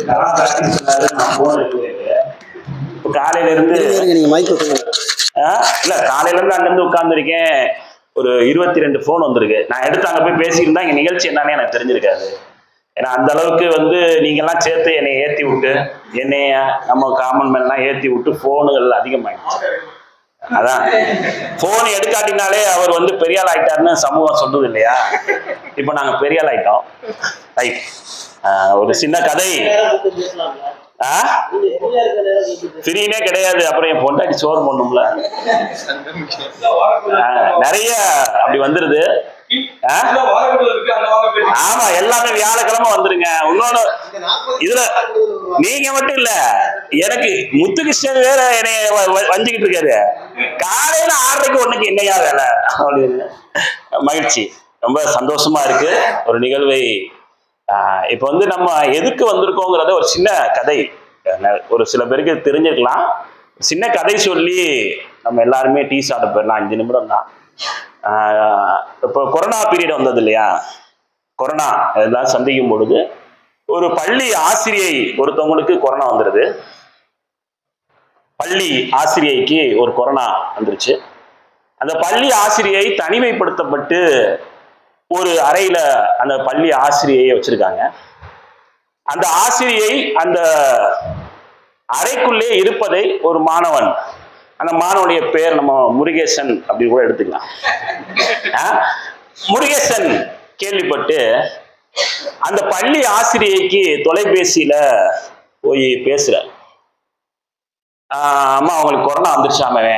இப்போ காலையில இருந்து இல்ல காலையில இருந்து அங்கிருந்து உட்கார்ந்துருக்கேன். ஒரு 22 போன் வந்திருக்கு. நான் எடுத்து அங்க போய் பேசியிருந்தா இங்க நிகழ்ச்சி என்னன்னு எனக்கு தெரிஞ்சிருக்காது. ஏன்னா அந்த அளவுக்கு வந்து நீங்க எல்லாம் சேர்த்து என்னை ஏத்தி விட்டு என்னைய நம்ம காமன் மேன் எல்லாம் ஏத்தி விட்டு போனுகள் அதிகமாயிடுச்சு. அதான் போன் எடுக்காட்டினாலே அவர் வந்து பெரியாள் ஆயிட்டாருன்னு சமூகம் சொல்றது இல்லையா? இப்ப நாங்க பெரியாள் ஆயிட்டோம். ரைட். ஒரு சின்ன கதை. ஃப்ரீனே கிடையாது. அப்புறம் என் பொண்டாட்டி சோறு பண்ணும்ல. நிறைய அப்படி வந்துருது. ஆமா, எல்லாமே வியாழக்கிழமை வந்துருங்க. இன்னொன்னு இதுல நீங்க மட்டும் இல்ல, எனக்கு முத்துகிருஷ்ணன் வேற என்னைய வஞ்சிக்கிட்டு இருக்காரு. காலையில 6:30 ஒண்ணுக்கு என்னையா வேலை அப்படின்னு. மகிழ்ச்சி, ரொம்ப சந்தோஷமா இருக்கு. ஒரு நிகழ்வை இப்ப வந்து நம்ம எதுக்கு வந்திருக்கோங்கிறத ஒரு சின்ன கதை, ஒரு சில பேருக்கு தெரிஞ்சிருக்கலாம். சின்ன கதை சொல்லி நம்ம எல்லாருமே டீ சாப்பிட போயிடலாம். 5 நிமிடம் தான். இப்போ கொரோனா பீரியட் வந்தது இல்லையா? கொரோனா இதெல்லாம் சந்திக்கும் பொழுது ஒரு பள்ளி ஆசிரியை ஒருத்தவங்களுக்கு கொரோனா வந்துடுது. பள்ளி ஆசிரியைக்கு ஒரு கொரோனா வந்துருச்சு. அந்த பள்ளி ஆசிரியை தனிமைப்படுத்தப்பட்டு ஒரு அறையில அந்த பள்ளி ஆசிரியை வச்சிருக்காங்க. அந்த ஆசிரியை அந்த அறைக்குள்ளே இருப்பதை ஒரு மாணவன், அந்த மாணவனுடைய பேர் நம்ம முருகேசன் அப்படின்னு கூட எடுத்துக்கலாம். முருகேசன் கேள்விப்பட்டு அந்த பள்ளி ஆசிரியைக்கு தொலைபேசியில போய் பேசுற, அம்மா அவங்களுக்கு கொரோனா வந்துருச்சாமே,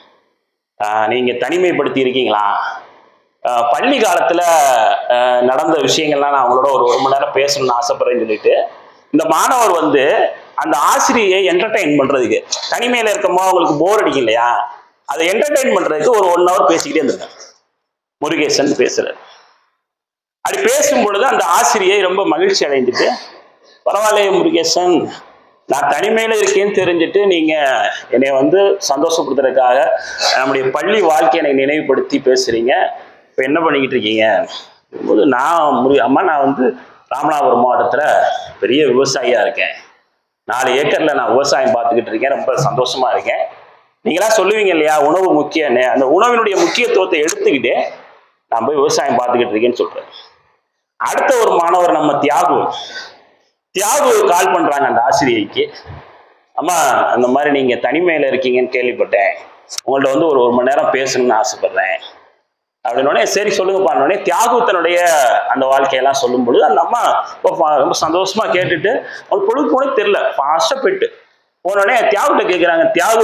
நீங்க தனிமைப்படுத்தி இருக்கீங்களா? பள்ளி காலத்துல நடந்த விஷயங்கள்லாம் நான் அவங்களோட ஒரு மணி நேரம் பேசணும்னு ஆசைப்படுறேன்னு சொல்லிட்டு இந்த மாணவர் வந்து அந்த ஆசிரியை என்டர்டெயின் பண்றதுக்கு, தனிமையில இருக்கமோ அவங்களுக்கு போர் அடிக்கும் இல்லையா, அதை என்டர்டெயின் பண்றதுக்கு ஒரு 1 hour பேசிக்கிட்டே இருந்திருக்கேன். முருகேசன் பேசுறாரு. அப்படி பேசும் பொழுது அந்த ஆசிரியை ரொம்ப மகிழ்ச்சி அடைஞ்சிட்டு, பரவாயில்லையே முருகேசன், நான் தனிமையில இருக்கேன்னு தெரிஞ்சுட்டு நீங்க என்னை வந்து சந்தோஷப்படுத்துறதுக்காக நம்முடைய பள்ளி வாழ்க்கையை எனக்கு நினைவுபடுத்தி பேசுறீங்க. இப்போ என்ன பண்ணிக்கிட்டு இருக்கீங்க போது, அம்மா நான் வந்து ராமநாதபுரம் மாவட்டத்துல பெரிய விவசாயியா இருக்கேன். 4 ஏக்கர்ல நான் விவசாயம் பார்த்துக்கிட்டு இருக்கேன். ரொம்ப சந்தோஷமா இருக்கேன். நீங்களாம் சொல்லுவீங்க இல்லையா உணவு முக்கியன்னு, அந்த உணவினுடைய முக்கியத்துவத்தை எடுத்துக்கிட்டு நான் போய் விவசாயம் பார்த்துக்கிட்டு இருக்கேன்னு சொல்றேன். அடுத்த ஒரு மாணவர் நம்ம தியாகு கால் பண்றாங்க அந்த ஆசிரியைக்கு. அம்மா அந்த மாதிரி நீங்க தனிமையில இருக்கீங்கன்னு கேள்விப்பட்டேன், உங்கள்ட்ட வந்து ஒரு மணி நேரம் பேசணும்னு ஆசைப்படுறேன் அப்படின்னோடனே, சரி சொல்லுங்கப்பான்னோடனே தியாகு தன்னுடைய அந்த வாழ்க்கையெல்லாம் சொல்லும் பொழுது அந்த அம்மா ரொம்ப சந்தோஷமா கேட்டுட்டு அவங்களுக்கு பொழுது போனே தெரியல, ஃபாஸ்டா போயிட்டு போனோடனே தியாகுட்ட கேட்குறாங்க, தியாகு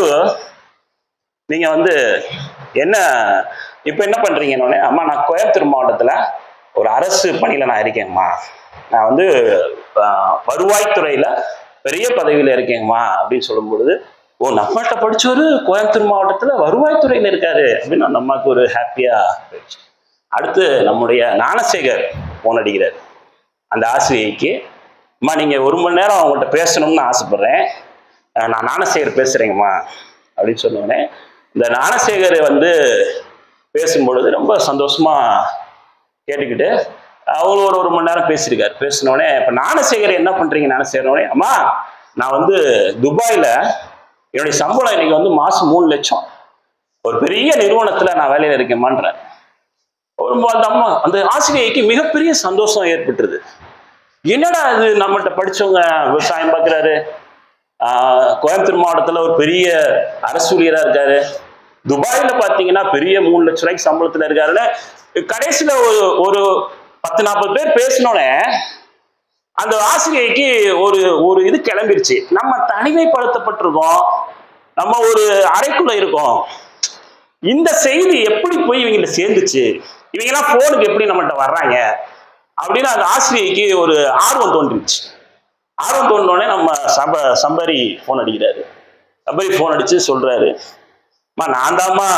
நீங்க வந்து என்ன இப்ப என்ன பண்றீங்கன்னொடனே, அம்மா நான் கோயம்புத்தூர் மாவட்டத்துல ஒரு அரசு பணியில நான் இருக்கேங்கம்மா, நான் வந்து வருவாய்த்துறையில பெரிய பதவியில இருக்கேங்கம்மா அப்படின்னு சொல்லும் பொழுது, ஓ நம்மகிட்ட படிச்சவரு கோயம்புத்தூர் மாவட்டத்துல வருவாய்த்துறையில இருக்காரு அப்படின்னு அந்த அம்மாவுக்கு ஒரு ஹாப்பியா போயிடுச்சு. அடுத்து நம்முடைய ஞானசேகர் போன் அடிக்கிறாரு அந்த ஆசிரியைக்கு, அம்மா நீங்க 1 மணி நேரம் அவங்கள்ட்ட பேசணும்னு ஆசைப்படுறேன், நான் ஞானசேகர் பேசுறேங்கம்மா அப்படின்னு சொன்னோடனே, இந்த ஞானசேகர் வந்து பேசும்பொழுது ரொம்ப சந்தோஷமா கேட்டுக்கிட்டு அவரு ஒரு 1 மணி நேரம் பேசியிருக்காரு. பேசினோடனே இப்ப ஞானசேகர் என்ன பண்றீங்க ஞானசேகரோடனே, அம்மா நான் வந்து துபாயில என்னுடைய சம்பளம் இன்னைக்கு வந்து மாசம் 3 லட்சம், ஒரு பெரிய நிறுவனத்துல நான் வேலையில இருக்கேன்மான்ற. அந்த அம்மா அந்த ஆசிரியைக்கு மிகப்பெரிய சந்தோஷம் ஏற்பட்டுருது. என்னடா இது நம்மகிட்ட படிச்சவங்க விவசாயம் பார்க்கிறாரு, கோயம்புத்தூர் மாவட்டத்துல ஒரு பெரிய அரசு ஊழியரா இருக்காரு, துபாயில பாத்தீங்கன்னா பெரிய 3 லட்சம் ரூபாய்க்கு சம்பளத்துல இருக்காருன்னு கடைசியில ஒரு 10-40 பேர் பேசினோடனே அந்த ஆசிரியைக்கு ஒரு இது கிளம்பிருச்சு, நம்ம தனிமைப்படுத்தப்பட்டிருக்கோம், நம்ம ஒரு அறைக்குள்ள இருக்கோம், இந்த செய்தி எப்படி போய் இவங்கிட்ட சேர்ந்துச்சு, இவங்கெல்லாம் போனுக்கு எப்படி நம்மகிட்ட வர்றாங்க அப்படின்னு அந்த ஆசிரியைக்கு ஒரு ஆர்வம் தோன்றிடுச்சு. ஆர்வம் தோன்றோடனே நம்ம சம்பரி போன் அடிக்கிறாரு. சம்பரி போன் அடிச்சு சொல்றாரு, நான் தாம்மா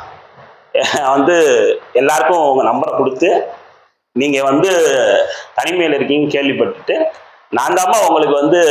வந்து எல்லாருக்கும் உங்க நம்பரை கொடுத்து நீங்க வந்து தனிமையில் இருக்கீங்கன்னு கேள்விப்பட்டுட்டு நான் தாம்மா உங்களுக்கு வந்து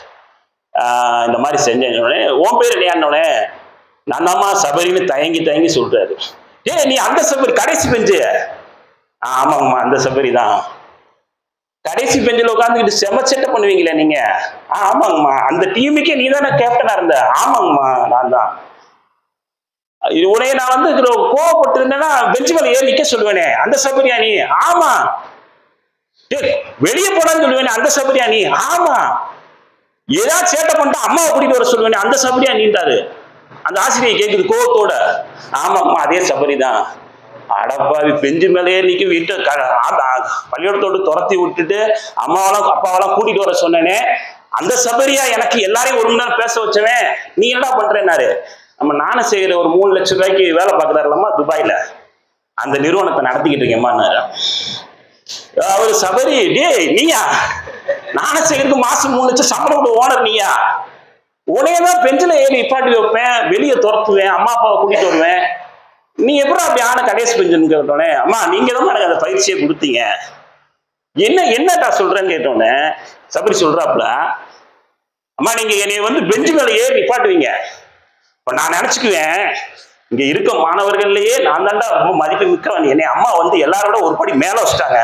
இந்த மாதிரி செஞ்சேன். உன் பேர் இல்லையான்னோடனே, நான் தாம்மா சபரின்னு தயங்கி சொல்றாரு. நீ அந்த சபரி கடைசி பெஞ்சு? ஆமாங்கம்மா அந்த சபரி தான். கடைசி பெஞ்சில் உட்காந்துக்கிட்டு செமச்சட்டை பண்ணுவீங்களே நீங்க. ஆமாங்கம்மா, அந்த டீமுக்கே நீ தானே கேப்டனா இருந்த. ஆமாங்கம்மா, நான் தான். உனைய நான் வந்து கோவப்பட்டு இருந்தேன்னா பெஞ்சு மேல ஏறி நிக்க சொல்லுவேனே, அந்த சபரியா நீ. ஆமா. வெளியே போடான்னு சொல்லுவேனே, அந்த சபரியா நீ. ஆமா. ஏதாவது சேட்டை பண்ணிட்டு அம்மாவை கூட்டிட்டு வர சொல்லுவேனே, அந்த சபரியா நீண்டாரு. அந்த ஆசிரியை கேக்குது கோவத்தோட. ஆமாம்மா, அதே சபரி தான். அடப்பாவி, பெஞ்சு மேலேயே நிக்க வீட்டு பள்ளியோடத்தோடு துரத்தி விட்டுட்டு அம்மாவெல்லாம் அப்பாவெல்லாம் கூட்டிட்டு வர சொன்னேனே, அந்த சபரியா எனக்கு எல்லாரையும் ஒரு மணி நேரம் பேச வச்சவன், நீ என்னடா பண்றேன்னாரு. நம்ம நானும் செய்யற ஒரு 3 லட்சம் ரூபாய்க்கு வேலை பார்க்கறாருலம்மா துபாயில, அந்த நிறுவனத்தை நடத்திக்கிட்டு இருக்கேம்மான்னாரு. அவரு சபரி, டே நீயா? நானும் செய்யறதுக்கு மாசம் 3 லட்சம் சம்பளம் ஓனர் நீயா? உனையதான் பெஞ்சில ஏறி நிப்பாட்டி வைப்பேன், வெளியே துரத்துவேன், அம்மா அப்பாவை கூட்டிட்டு வருவேன். நீ எப்படி அப்படி ஆன கடைசி பெஞ்சுன்னு கேட்டோன்னே, அம்மா நீங்க தான் எனக்கு அந்த பயிற்சியை கொடுத்தீங்க. என்னடா சொல்றேன்னு கேட்டோன்னே சபரி சொல்றாப்புல, அம்மா நீங்க என்னைய வந்து பெஞ்சு மேல ஏறி நிப்பாட்டுவீங்க. இப்ப நான் நினைச்சுக்குவேன், இங்க இருக்க மாணவர்கள்லயே நான் தாண்டா ரொம்ப மதிப்பு மிக்கவன், என்னை அம்மா வந்து எல்லாரோட ஒரு படி மேல வச்சுட்டாங்க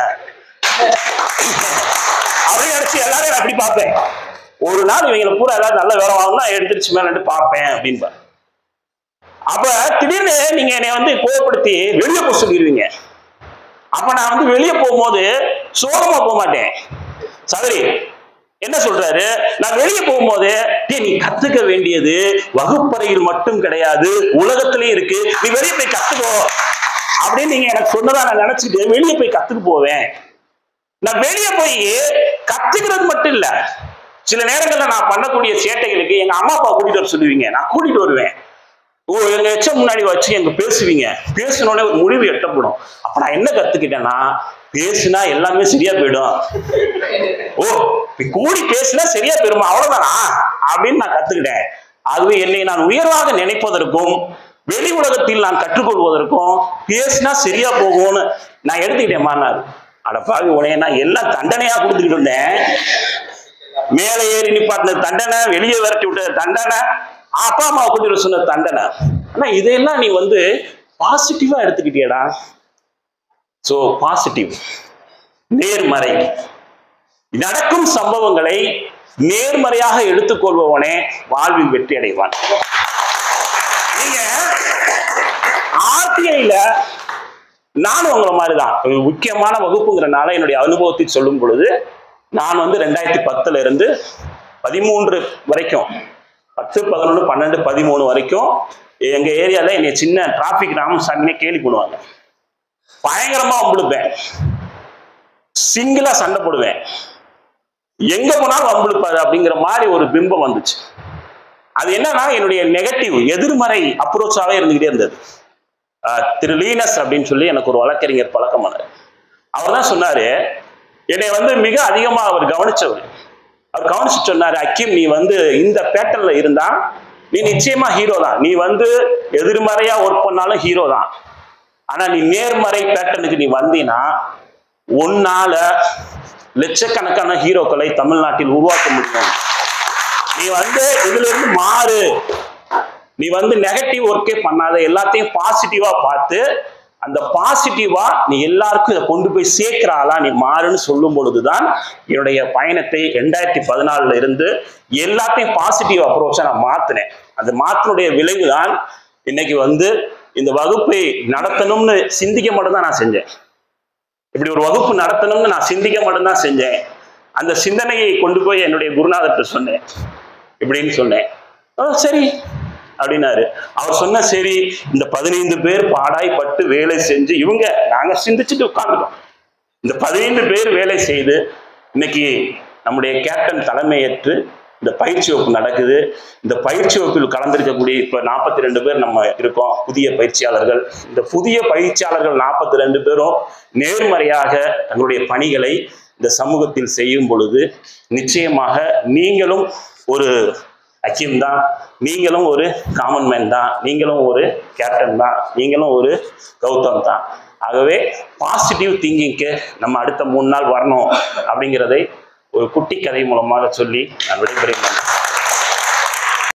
அப்படின்னு நினைச்சு எல்லாரையும் அப்படி பார்ப்பேன். ஒரு நாள் இவங்களை பூரா ஏதாவது நல்ல வேலை வாங்கணும்னா எடுத்துருச்சு மேல பார்ப்பேன் அப்படின்னு. அப்ப திடீர்னு நீங்க என்னை வந்து கோவப்படுத்தி வெளியே போக சொல்லிடுவீங்க. அப்ப நான் வந்து வெளியே போகும்போது சோகமா போக மாட்டேன். சரி என்ன சொல்றாரு, நான் வெளியே போகும்போது நீ கத்துக்க வேண்டியது வகுப்பறையில் மட்டும் கிடையாது, உலகத்திலேயே இருக்கு, நீ வெளியே போய் கத்துக்கோ அப்படின்னு நீங்க எனக்கு சொன்னதா நான் நினைச்சுட்டு வெளியே போய் கத்துக்கு போவேன். நான் வெளியே போய் கத்துக்கிறது மட்டும் இல்ல, சில நேரங்கள்ல நான் பண்ணக்கூடிய சேட்டைகளுக்கு எங்க அம்மா அப்பா கூட்டிட்டு வர சொல்லுவீங்க, நான் கூட்டிட்டு வருவேன். எங்க எச்சம் முன்னாடி வச்சு எங்க பேசுவீங்க, பேசினோடனே ஒரு முடிவு எட்டப்படும். அப்ப நான் என்ன கத்துக்கிட்டேன்னா, பேசுனா எல்லாமே சரியா போயிடும். ஓ கூடி பேசுனா சரியா போயிடுமா, அவ்வளவுதானா அப்படின்னு நான் கத்துக்கிட்டேன். ஆகவே என்னை நான் உயர்வாக நினைப்பதற்கும் வெளி உலகத்தில் நான் கற்றுக்கொள்வதற்கும் பேசினா சரியா போகும்னு நான் எடுத்துக்கிட்டேன். மாறினார் அடப்பாவி, உனைய நான் எல்லாம் தண்டனையா கொடுத்துக்கிட்டு இருந்தேன். மேலே ஏறி நிப்பாட்டின தண்டனை, வெளியே விரட்டி விட்ட தண்டனை, அப்பா அம்மா கூட்டிட்டு சொன்ன தண்டனை. ஆனா இதையெல்லாம் நீ வந்து பாசிட்டிவா எடுத்துக்கிட்டியடா. சோ பாசிட்டிவ், நேர்மறை, நடக்கும் சம்பவங்களை நேர்மறையாக எடுத்துக்கொள்பவனே வாழ்வில் வெற்றி அடைவான். நீங்க RTIல நானும் உங்களை மாதிரிதான், முக்கியமான வகுப்புங்கிறனால என்னுடைய அனுபவத்தை சொல்லும் பொழுது, நான் வந்து 2010 இருந்து 13 வரைக்கும், 10, 11, 12, 13 வரைக்கும் எங்க ஏரியால என்னை சின்ன டிராபிக் ராமசாமினே கேலி பண்ணுவாங்க. பயங்கரமா வம்பிழுப்பேன், சிங்கிளா சண்டை போடுவேன், எங்க போனாலும் வம்பிழுப்பாரு அப்படிங்கிற மாதிரி ஒரு பிம்பம் வந்துச்சு. அது என்னன்னா என்னுடைய நெகட்டிவ் எதிர்மறை அப்ரோச்சாவே இருந்துகிட்டே இருந்தது. திரு லீனஸ் அப்படின்னு சொல்லி எனக்கு ஒரு வழக்கறிஞர் பழக்கமானார். அவர் தான் சொன்னாரு, என்னை வந்து மிக அதிகமா அவர் கவனிச்சவர். அவர் கவனிச்சு சொன்னாரு, அக்கீம் நீ வந்து இந்த பேட்டர்ன்ல இருந்தா நீ நிச்சயமா ஹீரோ தான். நீ வந்து எதிர்மறையா ஒர்க் பண்ணாலும் ஹீரோ தான். ஆனா நீ நேர்மறை பேட்டர்னுக்கு நீ வந்தீன்னா உன்னால லட்சக்கணக்கான ஹீரோக்களை தமிழ்நாட்டில் உருவாக்க முடியும். நீ வந்து இதுல இருந்து மாறு, நீ வந்து நெகட்டிவ் ஒர்க்கே பண்ணாத, எல்லாத்தையும் பாசிட்டிவா பார்த்து அந்த பாசிட்டிவா நீ எல்லாருக்கும் இதை கொண்டு போய் சேர்க்கிறாளா நீ மாறுன்னு சொல்லும் பொழுதுதான் என்னுடைய பயணத்தை 2014 இருந்து எல்லாத்தையும் பாசிட்டிவ் அப்ரோச்சா நான் மாத்தினேன். அந்த மாத்தினுடைய விளைவு தான் இன்னைக்கு வந்து இந்த வகுப்பை நடத்தணும்னு சிந்திக்க மட்டும்தான் நான் செஞ்சேன். இப்படி ஒரு வகுப்பு நடத்தணும்னு நான் சிந்திக்க மட்டும்தான் செஞ்சேன். அந்த சிந்தனையை கொண்டு போய் என்னுடைய குருநாதர்கிட்ட சொன்னேன், இப்படின்னு சொன்னேன். சரி அப்படின்னாரு. அவர் சொன்ன சரி, இந்த 15 பேர் பாடாய்பட்டு வேலை செஞ்சு நாங்க சிந்திச்சுட்டு உட்கார்ந்துட்டோம். இந்த 15 பேர் வேலை செய்து இன்னைக்கு நம்முடைய கேப்டன் தலைமையேற்று இந்த பயிற்சி வகுப்பு நடக்குது. இந்த பயிற்சி வகுப்பில் கலந்திருக்கக்கூடிய இப்ப 42 பேர் நம்ம இருக்கோம், புதிய பயிற்சியாளர்கள். இந்த புதிய பயிற்சியாளர்கள் 42 பேரும் நேர்மறையாக தங்களுடைய பணிகளை இந்த சமூகத்தில் செய்யும் பொழுது நிச்சயமாக நீங்களும் ஒரு அக்கீம் தான், நீங்களும் ஒரு காமன் மேன் தான், நீங்களும் ஒரு கேப்டன் தான், நீங்களும் ஒரு கௌதம் தான். ஆகவே பாசிட்டிவ் திங்கிங்க்கு நம்ம அடுத்த 3 நாள் வரணும் அப்படிங்கிறதை ஒரு குட்டி கதை மூலமாக சொல்லி நான் விடைபெறுகிறேன்.